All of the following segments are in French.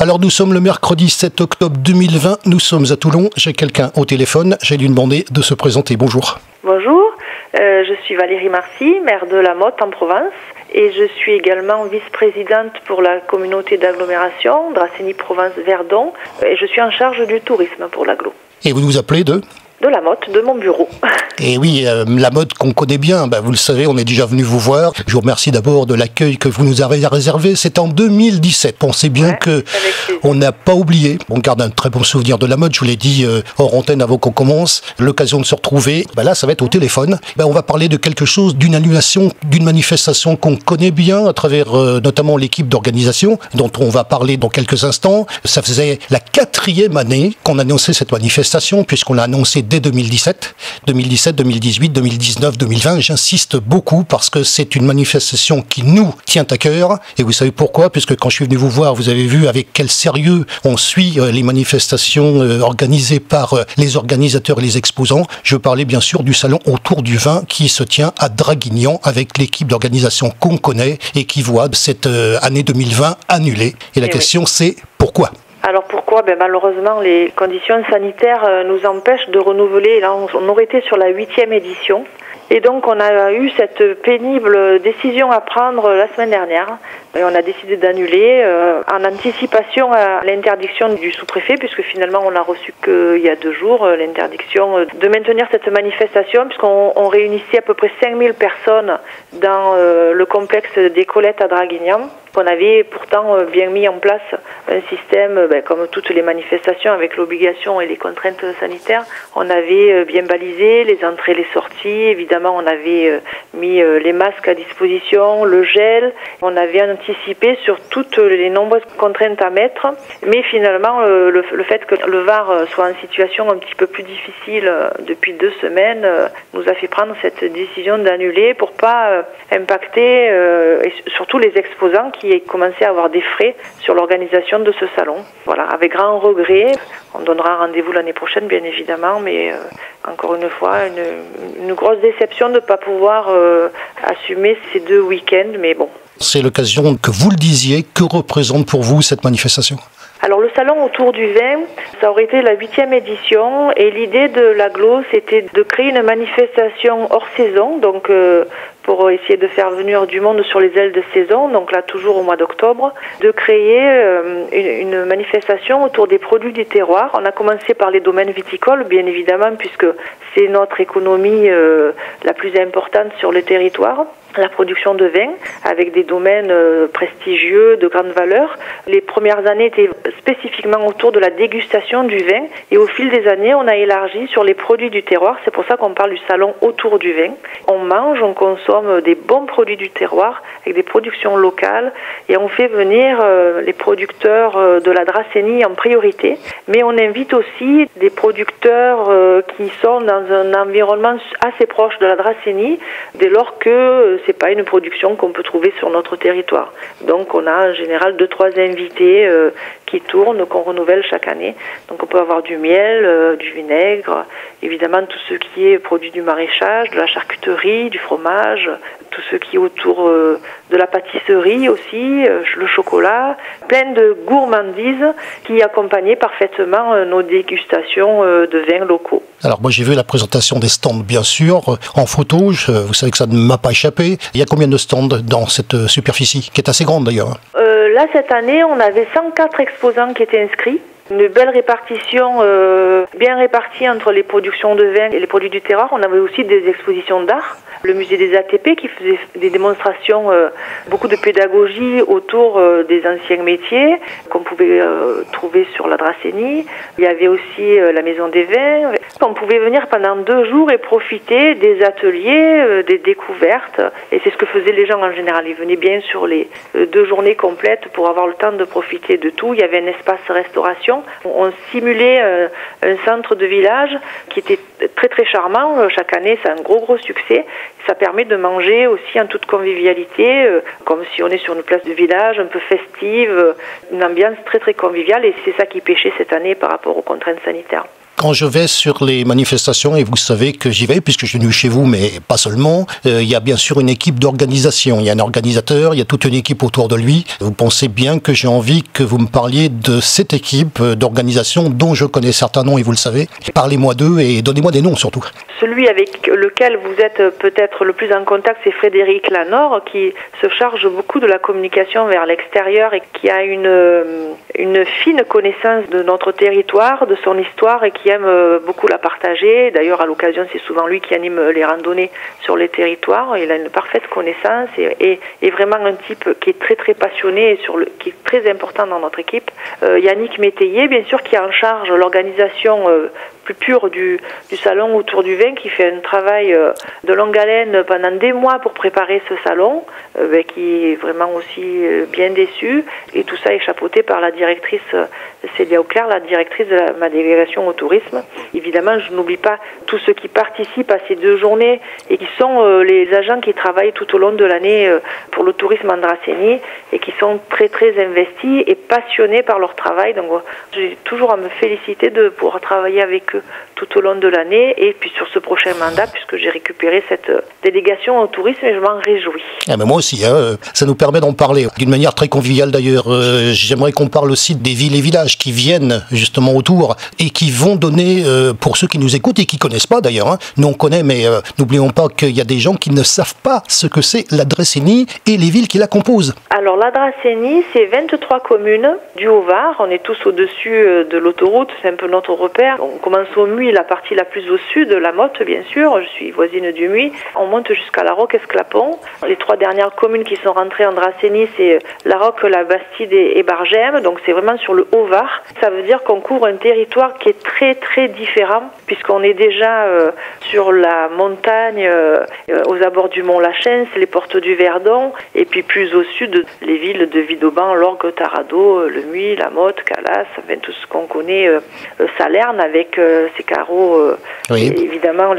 Alors nous sommes le mercredi 7 octobre 2020, nous sommes à Toulon, j'ai quelqu'un au téléphone, j'ai lui demander de se présenter. Bonjour. Bonjour, je suis Valérie Marcy, maire de La Motte en Provence et je suis également vice-présidente pour la communauté d'agglomération Dracénie-Provence-Verdon et je suis en charge du tourisme pour l'agglo. Et vous nous appelez de La Motte, de mon bureau. Et oui, La Motte qu'on connaît bien, vous le savez, on est déjà venu vous voir. Je vous remercie d'abord de l'accueil que vous nous avez réservé. C'est en 2017. Pensez bien que on n'a pas oublié. On garde un très bon souvenir de La Motte. Je vous l'ai dit hors antenne avant qu'on commence. L'occasion de se retrouver. Là, ça va être au téléphone. On va parler de quelque chose, d'une annulation, d'une manifestation qu'on connaît bien à travers notamment l'équipe d'organisation, dont on va parler dans quelques instants. Ça faisait la 4e année qu'on annonçait cette manifestation, puisqu'on l'a annoncé dès 2017, 2018, 2019, 2020. J'insiste beaucoup parce que c'est une manifestation qui nous tient à cœur. Et vous savez pourquoi? Puisque quand je suis venu vous voir, vous avez vu avec quel sérieux on suit les manifestations organisées par les organisateurs et les exposants. Je parlais bien sûr du salon autour du vin qui se tient à Draguignan avec l'équipe d'organisation qu'on connaît et qui voit cette année 2020 annulée. Et la question c'est pourquoi? Alors pourquoi? Malheureusement, les conditions sanitaires nous empêchent de renouveler. Là, on aurait été sur la 8e édition. Et donc, on a eu cette pénible décision à prendre la semaine dernière. Et on a décidé d'annuler en anticipation à l'interdiction du sous-préfet, puisque finalement, on l'a reçu qu'il y a 2 jours, l'interdiction de maintenir cette manifestation, puisqu'on réunissait à peu près 5000 personnes dans le complexe des Colettes à Draguignan. On avait pourtant bien mis en place un système, comme toutes les manifestations, avec l'obligation et les contraintes sanitaires. On avait bien balisé les entrées et les sorties. Évidemment, on avait mis les masques à disposition, le gel. On avait anticipé sur toutes les nombreuses contraintes à mettre. Mais finalement, le fait que le Var soit en situation un petit peu plus difficile depuis 2 semaines nous a fait prendre cette décision d'annuler pour pas impacter et surtout les exposants qui commencé à avoir des frais sur l'organisation de ce salon. Voilà, avec grand regret. On donnera rendez-vous l'année prochaine, bien évidemment, mais encore une fois, une grosse déception de ne pas pouvoir assumer ces 2 week-ends, mais bon. C'est l'occasion que vous le disiez. Que représente pour vous cette manifestation? Alors le salon autour du vin, ça aurait été la 8e édition et l'idée de l'agglo, c'était de créer une manifestation hors saison, donc pour essayer de faire venir du monde sur les ailes de saison, donc là toujours au mois d'octobre, de créer une manifestation autour des produits du terroir. On a commencé par les domaines viticoles, bien évidemment, puisque c'est notre économie la plus importante sur le territoire. La production de vin avec des domaines prestigieux, de grande valeur. Les premières années étaient spécifiquement autour de la dégustation du vin et au fil des années, on a élargi sur les produits du terroir. C'est pour ça qu'on parle du salon autour du vin. On mange, on consomme des bons produits du terroir avec des productions locales et on fait venir les producteurs de la Dracénie en priorité. Mais on invite aussi des producteurs qui sont dans un environnement assez proche de la Dracénie dès lors que c'est pas une production qu'on peut trouver sur notre territoire. Donc on a en général 2-3 invités qui tournent, qu'on renouvelle chaque année. Donc on peut avoir du miel, du vinaigre, évidemment tout ce qui est produit du maraîchage, de la charcuterie, du fromage, tout ce qui est autour de la pâtisserie aussi, le chocolat, plein de gourmandises qui accompagnaient parfaitement nos dégustations de vins locaux. Alors moi j'ai vu la présentation des stands bien sûr, en photo, vous savez que ça ne m'a pas échappé. Il y a combien de stands dans cette superficie, qui est assez grande d'ailleurs? Là cette année on avait 104 exposants qui étaient inscrits. Une belle répartition, bien répartie entre les productions de vin et les produits du terroir. On avait aussi des expositions d'art. Le musée des ATP qui faisait des démonstrations, beaucoup de pédagogie autour des anciens métiers qu'on pouvait trouver sur la Dracénie. Il y avait aussi la maison des vins. On pouvait venir pendant 2 jours et profiter des ateliers, des découvertes. Et c'est ce que faisaient les gens en général. Ils venaient bien sur les 2 journées complètes pour avoir le temps de profiter de tout. Il y avait un espace restauration. On simulait un centre de village qui était très très charmant. Chaque année, c'est un gros succès. Ça permet de manger aussi en toute convivialité, comme si on est sur une place de village, un peu festive, une ambiance très très conviviale. Et c'est ça qui pêchait cette année par rapport aux contraintes sanitaires. Quand je vais sur les manifestations, et vous savez que j'y vais, puisque je suis venu chez vous, mais pas seulement, il y a bien sûr une équipe d'organisation. Il y a un organisateur, il y a toute une équipe autour de lui. Vous pensez bien que j'ai envie que vous me parliez de cette équipe d'organisation dont je connais certains noms, et vous le savez. Parlez-moi d'eux et donnez-moi des noms surtout. Celui avec lequel vous êtes peut-être le plus en contact, c'est Frédéric Lanor, qui se charge beaucoup de la communication vers l'extérieur et qui a une fine connaissance de notre territoire, de son histoire, et qui aime beaucoup la partager. D'ailleurs, à l'occasion, c'est souvent lui qui anime les randonnées sur les territoires. Il a une parfaite connaissance et vraiment un type qui est très très passionné et qui est très important dans notre équipe. Yannick Métayer, bien sûr, qui est en charge de l'organisation plus pure du salon autour du vin, qui fait un travail de longue haleine pendant des mois pour préparer ce salon, qui est vraiment aussi bien déçu. Et tout ça est chapeauté par la directrice Célia Auclair, la directrice de ma délégation au tourisme. Évidemment, je n'oublie pas tous ceux qui participent à ces 2 journées et qui sont les agents qui travaillent tout au long de l'année pour le tourisme Andrasseni et qui sont très très investis et passionnés par leur travail. Donc j'ai toujours à me féliciter de pouvoir travailler avec eux tout au long de l'année et puis sur ce prochain mandat, puisque j'ai récupéré cette délégation au tourisme et je m'en réjouis. Ah ben moi aussi, ça nous permet d'en parler d'une manière très conviviale d'ailleurs. J'aimerais qu'on parle aussi des villes et villages qui viennent justement autour et qui vont donner, pour ceux qui nous écoutent et qui connaissent pas d'ailleurs, nous on connaît, mais n'oublions pas qu'il y a des gens qui ne savent pas ce que c'est l'Andrasseni et les villes qui la composent. Alors l'Andrasseni, c'est 23 communes du Haut-Var, on est tous au-dessus de l'autoroute, c'est un peu notre repère. On commence au Muy, la partie la plus au sud, la Motte bien sûr, je suis voisine du Muy. On monte jusqu'à La Roque-Esclapon. Les 3 dernières communes qui sont rentrées en Andrasseni, c'est La Roque, la Bastide et Bargème, donc c'est vraiment sur le Haut-Var. Ça veut dire qu'on couvre un territoire qui est très très différent, puisqu'on est déjà sur la montagne, aux abords du Mont Lachens, les portes du Verdon, et puis plus au sud, les villes de Vidauban, Lorgues, Tarado, le Muy, la Motte, Calas, enfin tout ce qu'on connaît, Salerne avec ses carreaux, oui. Évidemment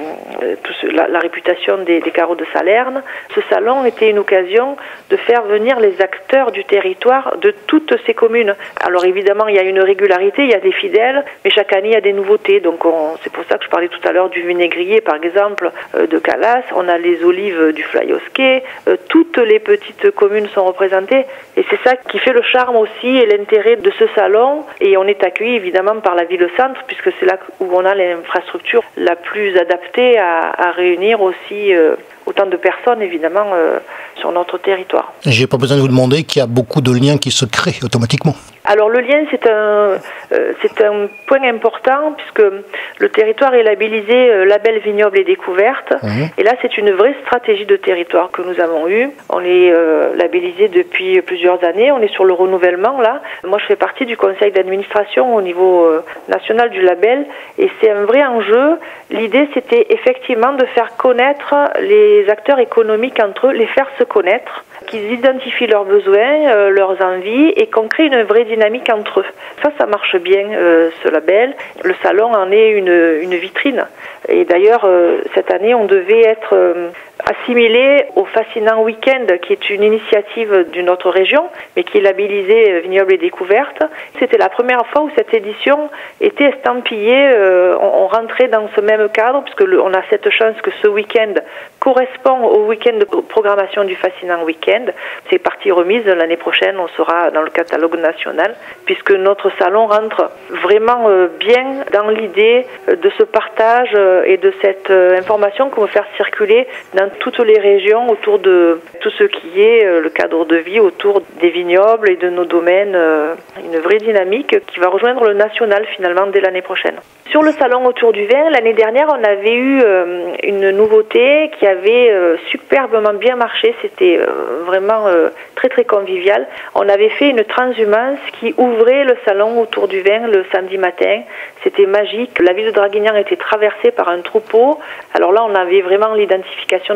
la réputation des carreaux de Salerne. Ce salon était une occasion de faire venir les acteurs du territoire de toutes ces communes. Alors évidemment, il y a une régularité, il y a des fidèles, mais chaque année, il y a des nouveautés. Donc c'est pour ça que je parlais tout à l'heure du vinaigrier, par exemple, de Calas. On a les olives du Flyosquet. Toutes les petites communes sont représentées. Et c'est ça qui fait le charme aussi et l'intérêt de ce salon. Et on est accueilli évidemment par la ville-centre, puisque c'est là où on a l'infrastructure la plus adaptée à réunir aussi autant de personnes évidemment sur notre territoire. J'ai pas besoin de vous demander qu'il y a beaucoup de liens qui se créent automatiquement. Alors le lien, c'est un point important puisque le territoire est labellisé label vignoble et découverte. Et là, c'est une vraie stratégie de territoire que nous avons eue. On est labellisé depuis plusieurs années. On est sur le renouvellement là. Moi, je fais partie du conseil d'administration au niveau national du label et c'est un vrai enjeu. L'idée, c'était effectivement de faire connaître les acteurs économiques entre eux, les faire se connaître, qu'ils identifient leurs besoins, leurs envies et qu'on crée une vraie dynamique entre eux. Ça marche bien, ce label. Le salon en est une vitrine. Et d'ailleurs, cette année, on devait être assimilé au Fascinant Week-end, qui est une initiative d'une autre région, mais qui est labellisée Vignoble et Découverte. C'était la première fois où cette édition était estampillée, on rentrait dans ce même cadre, puisque on a cette chance que ce week-end correspond au week-end de programmation du Fascinant Week-end. C'est partie remise, l'année prochaine, on sera dans le catalogue national, puisque notre salon rentre vraiment bien dans l'idée de ce partage et de cette information qu'on veut faire circuler dans toutes les régions autour de tout ce qui est le cadre de vie autour des vignobles et de nos domaines. Une vraie dynamique qui va rejoindre le national finalement dès l'année prochaine. Sur le salon autour du vin, l'année dernière, on avait eu une nouveauté qui avait superbement bien marché. C'était vraiment très très convivial. On avait fait une transhumance qui ouvrait le salon autour du vin le samedi matin. C'était magique. La ville de Draguignan était traversée par un troupeau. Alors là, on avait vraiment l'identification de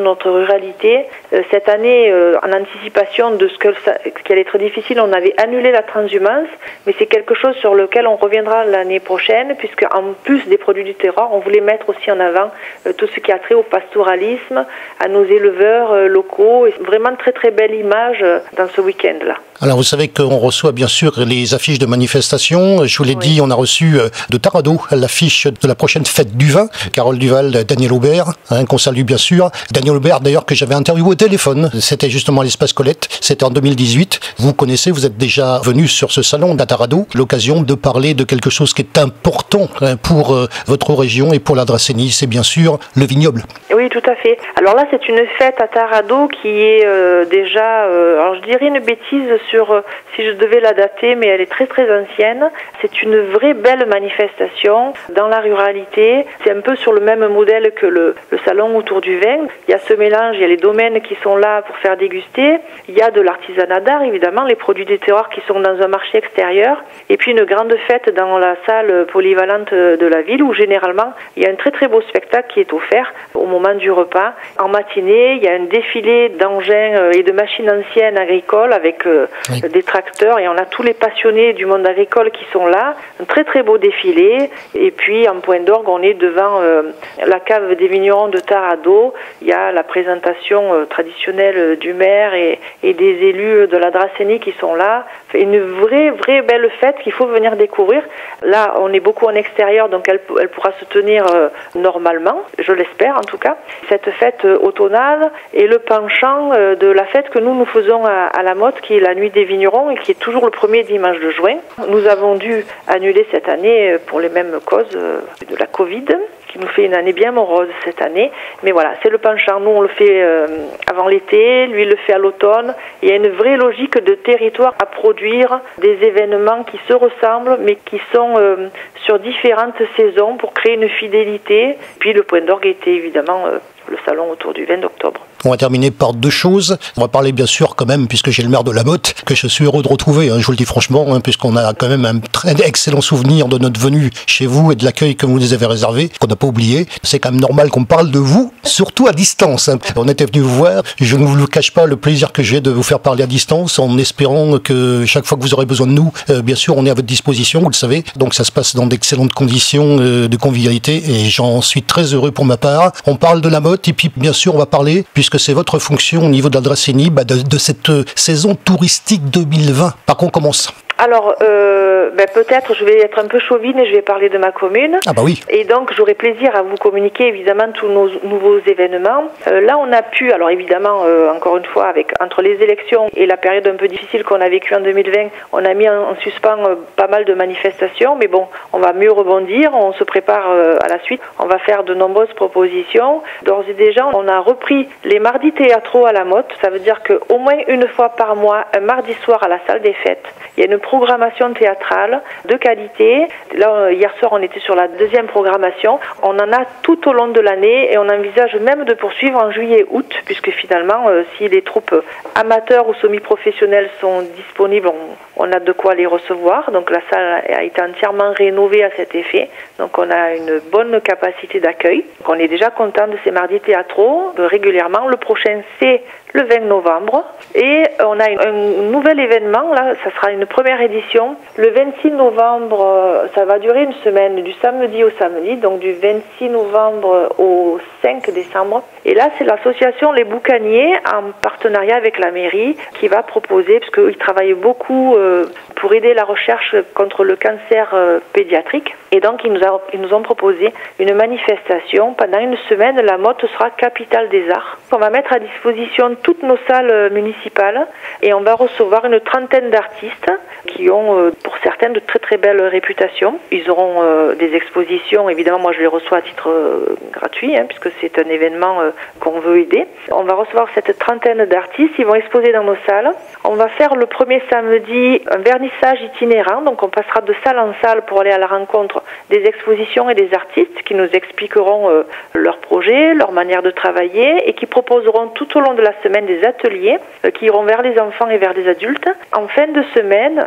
notre ruralité. Cette année, en anticipation de ce qui allait être difficile, on avait annulé la transhumance, mais c'est quelque chose sur lequel on reviendra l'année prochaine, puisque en plus des produits du terroir, on voulait mettre aussi en avant tout ce qui a trait au pastoralisme, à nos éleveurs locaux. Et vraiment très très belle image dans ce week-end-là. Alors vous savez qu'on reçoit bien sûr les affiches de manifestation. Je vous l'ai dit, on a reçu de Taradot l'affiche de la prochaine fête du vin. Carole Duval, Daniel Aubert, qu'on salue bien sûr. Daniel Aubert d'ailleurs que j'avais interviewé au téléphone. C'était justement à l'Espace Colette. C'était en 2018. Vous connaissez, vous êtes déjà venu sur ce salon d'à Taradot. L'occasion de parler de quelque chose qui est important pour votre région et pour la Dracénie. C'est bien sûr le vignoble. Oui, tout à fait. Alors là, c'est une fête à Taradot qui est déjà, alors je dirais une bêtise sur si je devais la dater, mais elle est très très ancienne. C'est une vraie belle manifestation dans la ruralité. C'est un peu sur le même modèle que le salon autour du vin. Il y a ce mélange, il y a les domaines qui sont là pour faire déguster. Il y a de l'artisanat d'art, évidemment, les produits des terroirs qui sont dans un marché extérieur. Et puis une grande fête dans la salle polyvalente de la ville où généralement il y a un très très beau spectacle qui est offert au moment du repas. En matinée, il y a un défilé d'engins et de machines anciennes agricoles avec des tracteurs et on a tous les passionnés du monde agricole qui sont là. Un très très beau défilé. Et puis en point d'orgue, on est devant la cave des vignerons de Taradot. Il y a la présentation traditionnelle du maire et des élus de la Dracénie qui sont là. Une vraie belle fête qu'il faut venir découvrir. Là, on est beaucoup en extérieur, donc elle pourra se tenir normalement, je l'espère en tout cas. Cette fête automnale est le penchant de la fête que nous faisons à la Motte, qui est la nuit des vignerons et qui est toujours le premier dimanche de juin. Nous avons dû annuler cette année pour les mêmes causes de la Covid, qui nous fait une année bien morose cette année. Mais voilà, c'est le penchant. Nous, on le fait avant l'été, lui, il le fait à l'automne. Il y a une vraie logique de territoire à produire des événements qui se ressemblent, mais qui sont sur différentes saisons pour créer une fidélité. Puis le point d'orgue était évidemment le salon autour du 20 octobre. On va terminer par deux choses. On va parler bien sûr quand même, puisque j'ai le maire de la Motte, que je suis heureux de retrouver, je vous le dis franchement, puisqu'on a quand même un très excellent souvenir de notre venue chez vous et de l'accueil que vous nous avez réservé, qu'on n'a pas oublié. C'est quand même normal qu'on parle de vous, surtout à distance. On était venu vous voir, je ne vous le cache pas le plaisir que j'ai de vous faire parler à distance, en espérant que chaque fois que vous aurez besoin de nous, bien sûr, on est à votre disposition, vous le savez. Donc ça se passe dans d'excellentes conditions de convivialité et j'en suis très heureux pour ma part. On parle de la Motte et puis bien sûr on va parler, puisque c'est votre fonction au niveau de la Dracénie, de cette saison touristique 2020. Par contre, on commence. Alors, peut-être je vais être un peu chauvine et je vais parler de ma commune. Ah bah oui. Et donc, j'aurai plaisir à vous communiquer évidemment tous nos nouveaux événements. Là, on a pu, alors évidemment, encore une fois, entre les élections et la période un peu difficile qu'on a vécue en 2020, on a mis en suspens pas mal de manifestations. Mais bon, on va mieux rebondir, on se prépare à la suite. On va faire de nombreuses propositions. D'ores et déjà, on a repris les mardis théâtraux à la Motte. Ça veut dire qu'au moins une fois par mois, un mardi soir à la salle des fêtes, il y a une programmation théâtrale de qualité. Là, hier soir, on était sur la deuxième programmation. On en a tout au long de l'année et on envisage même de poursuivre en juillet-août, puisque finalement, si les troupes amateurs ou semi-professionnelles sont disponibles, on a de quoi les recevoir. Donc la salle a été entièrement rénovée à cet effet. Donc on a une bonne capacité d'accueil. On est déjà content de ces mardis théâtraux régulièrement. Le prochain, c'est le 20 novembre. Et on a un nouvel événement, là, ça sera une première édition. Le 26 novembre, ça va durer une semaine, du samedi au samedi, donc du 26 novembre au 5 décembre. Et là, c'est l'association Les Boucaniers, en partenariat avec la mairie, qui va proposer, parce qu'ils travaillent beaucoup pour aider la recherche contre le cancer pédiatrique. Et donc, ils nous ont proposé une manifestation. Pendant une semaine, la Motte sera capitale des arts. On va mettre à disposition toutes nos salles municipales et on va recevoir une trentaine d'artistes qui ont, pour certains, de très très belles réputations. Ils auront des expositions. Évidemment, moi, je les reçois à titre gratuit, puisque c'est un événement qu'on veut aider. On va recevoir cette trentaine d'artistes. Ils vont exposer dans nos salles. On va faire le premier samedi un vernissage itinérant. Donc, on passera de salle en salle pour aller à la rencontre des expositions et des artistes qui nous expliqueront leurs projets, leur manière de travailler et qui proposeront tout au long de la semaine des ateliers qui iront vers les enfants et vers les adultes. En fin de semaine,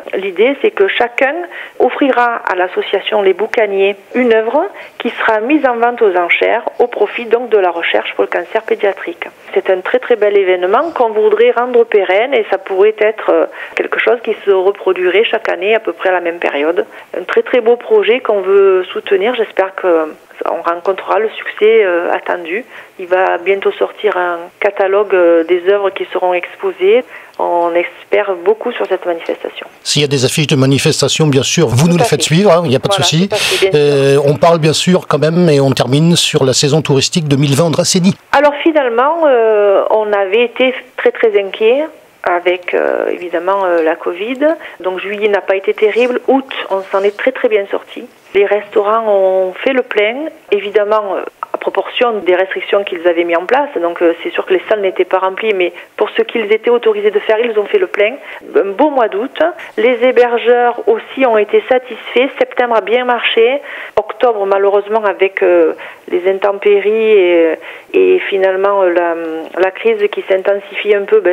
l'idée, c'est que chacun offrira à l'association Les Boucaniers une œuvre qui sera mise en vente aux enchères au profit donc de la recherche pour le cancer pédiatrique. C'est un très très bel événement qu'on voudrait rendre pérenne et ça pourrait être quelque chose qui se reproduirait chaque année à peu près à la même période. Un très très beau projet qu'on veut soutenir. J'espère qu'on rencontrera le succès attendu. Il va bientôt sortir un catalogue des œuvres qui seront exposées. On espère beaucoup sur cette manifestation. S'il y a des affiches de manifestation, bien sûr, vous nous les faites suivre, il n'y a pas de souci. On parle bien sûr quand même, et on termine sur la saison touristique 2020 en Dracénie. Alors finalement, on avait été très très inquiets avec évidemment la Covid. Donc juillet n'a pas été terrible. Août, on s'en est très très bien sorti. Les restaurants ont fait le plein. Évidemment, à proportion des restrictions qu'ils avaient mis en place. Donc c'est sûr que les salles n'étaient pas remplies, mais pour ce qu'ils étaient autorisés de faire, ils ont fait le plein. Un beau mois d'août. Les hébergeurs aussi ont été satisfaits. Septembre a bien marché. Octobre, malheureusement, avec les intempéries et finalement la crise qui s'intensifie un peu,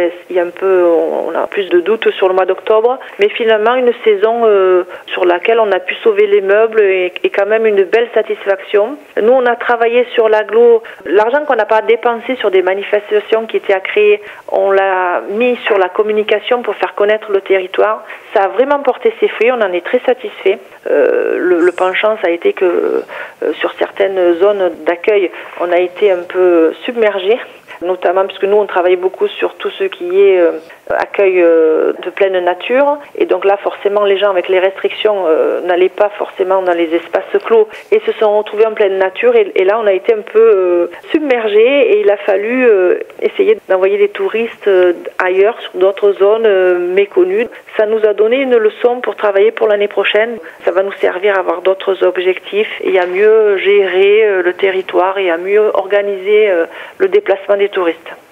on a plus de doutes sur le mois d'octobre. Mais finalement, une saison sur laquelle on a pu sauver les meubles et quand même une belle satisfaction. Nous, on a travaillé sur l'agglo. L'argent qu'on n'a pas dépensé sur des manifestations qui étaient à créer, on l'a mis sur la communication pour faire connaître le territoire. Ça a vraiment porté ses fruits, on en est très satisfait. Le penchant, ça a été que sur certaines zones d'accueil, on a été un peu submergé, notamment puisque nous on travaille beaucoup sur tout ce qui est accueil de pleine nature, et donc là forcément les gens avec les restrictions n'allaient pas forcément dans les espaces clos et se sont retrouvés en pleine nature, et là on a été un peu submergés et il a fallu essayer d'envoyer des touristes ailleurs sur d'autres zones méconnues. Ça nous a donné une leçon pour travailler pour l'année prochaine. Ça va nous servir à avoir d'autres objectifs et à mieux gérer le territoire et à mieux organiser le déplacement des touristes.